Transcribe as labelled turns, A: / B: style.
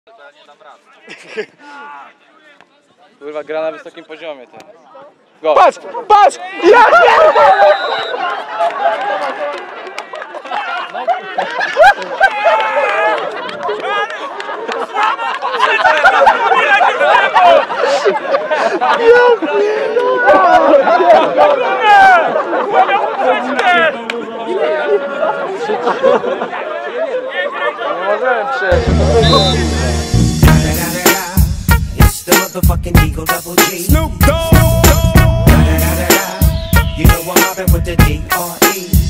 A: Kurwa, gra na wysokim poziomie teraz. Go.
B: Patrz! Patrz! Ja pierdolę!
A: Nie możemy przejść.
C: It's the motherfucking Eagle Double G. Snoop Dogg. You know I'm mobbing with the D.R.E.